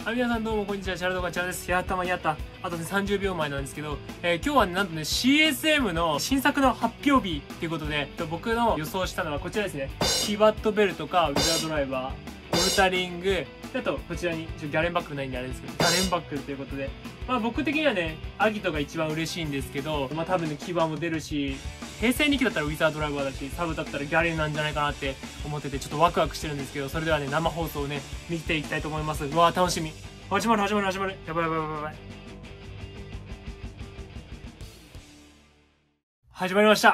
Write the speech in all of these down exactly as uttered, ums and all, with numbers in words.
はい、皆さんどうもこんにちは。チャラ動画チャラです。やったまやった。あとね、さんじゅうびょうまえなんですけど、えー、今日はね、なんとね、シーエスエム の新作の発表日っていうことで、僕の予想したのはこちらですね。キバットベルとか、ウィザードライバー、ボルタリング、あと、こちらに、ちょギャレンバックルないんであれですけど、ギャレンバックルということで、まあ僕的にはね、アギトが一番嬉しいんですけど、まあ多分ね、キバも出るし、平成にきだったらウィザードライバーだし、サブだったらギャレンなんじゃないかなって思ってて、ちょっとワクワクしてるんですけど、それではね、生放送をね、見ていきたいと思います。うわー、楽しみ。始まる始まる始まる。やばいやばいやばいやばい。始まりました。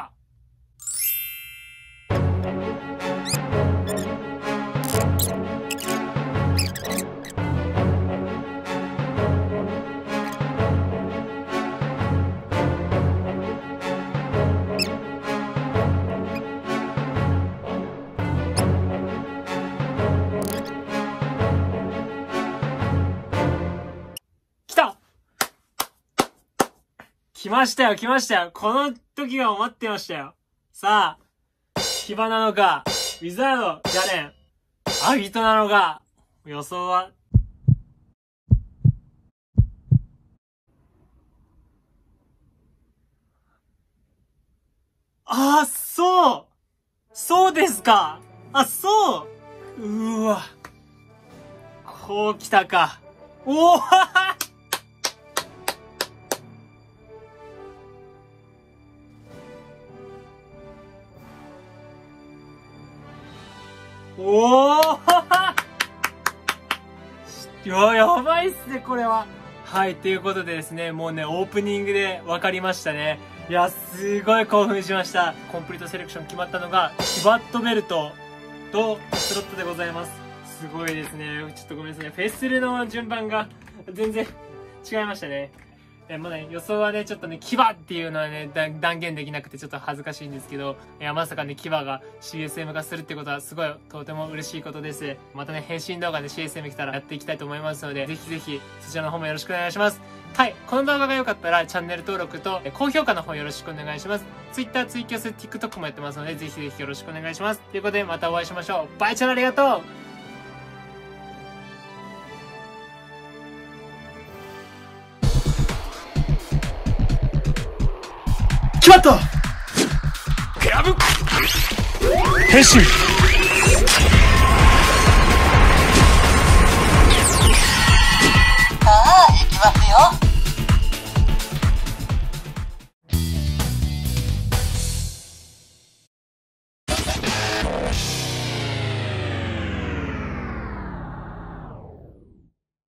来ましたよ、来ましたよ。この時が待ってましたよ。さあ、キバなのか、ウィザード、ギャレン、アギトなのか、予想は、あー、そう、そうですか。あ、そう。うーわ。こう来たか。おーははおーいや、やばいっすね、これは。はい、ということでですね、もうね、オープニングで分かりましたね。いや、すごい興奮しました。コンプリートセレクション決まったのが、キバットベルトとスロットでございます。すごいですね。ちょっとごめんなさいね。フェスルの順番が全然違いましたね。え、もうね、予想はね、ちょっとね、キバっていうのはね、断言できなくてちょっと恥ずかしいんですけど、いや、まさかね、キバが シーエスエム 化するってことはすごい、とても嬉しいことです。またね、変身動画で シーエスエム 来たらやっていきたいと思いますので、ぜひぜひ、そちらの方もよろしくお願いします。はい、この動画が良かったら、チャンネル登録と、高評価の方よろしくお願いします。Twitter、ツイキャス、TikTok もやってますので、ぜひぜひよろしくお願いします。ということで、またお会いしましょう。バイチャンありがとう。決まった。クラブ変身。 さあ、行きますよ。